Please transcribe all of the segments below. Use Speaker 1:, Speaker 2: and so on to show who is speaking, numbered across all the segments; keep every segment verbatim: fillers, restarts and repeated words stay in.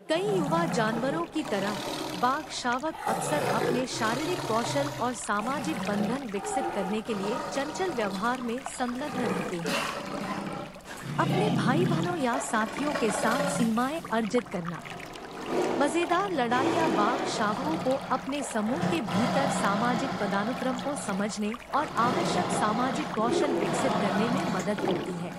Speaker 1: कई युवा जानवरों की तरह बाघ शावक अक्सर अपने शारीरिक कौशल और सामाजिक बंधन विकसित करने के लिए चंचल व्यवहार में संलग्न रहते हैं। अपने भाई बहनों या साथियों के साथ सीमाएं अर्जित करना। मजेदार लड़ाइयाँ बाघ शावकों को अपने समूह के भीतर सामाजिक पदानुक्रम को समझने और आवश्यक सामाजिक कौशल विकसित करने में मदद करती है।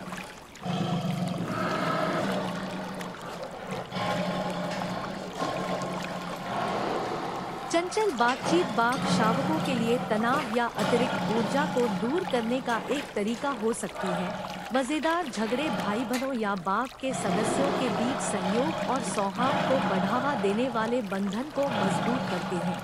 Speaker 1: चंचल बातचीत बाघ शावकों के लिए तनाव या अतिरिक्त ऊर्जा को दूर करने का एक तरीका हो सकती है। मजेदार झगड़े भाई बहनों या बाघ के सदस्यों के बीच सहयोग और सौहार्द को बढ़ावा देने वाले बंधन को मजबूत करते हैं।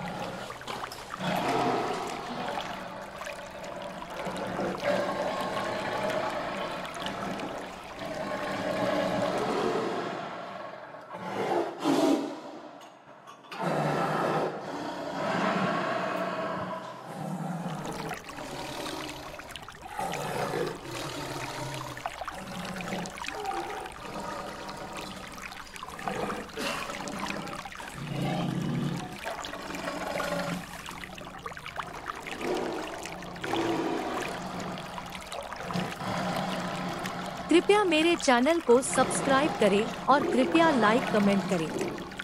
Speaker 1: कृपया मेरे चैनल को सब्सक्राइब करें और कृपया लाइक कमेंट करें।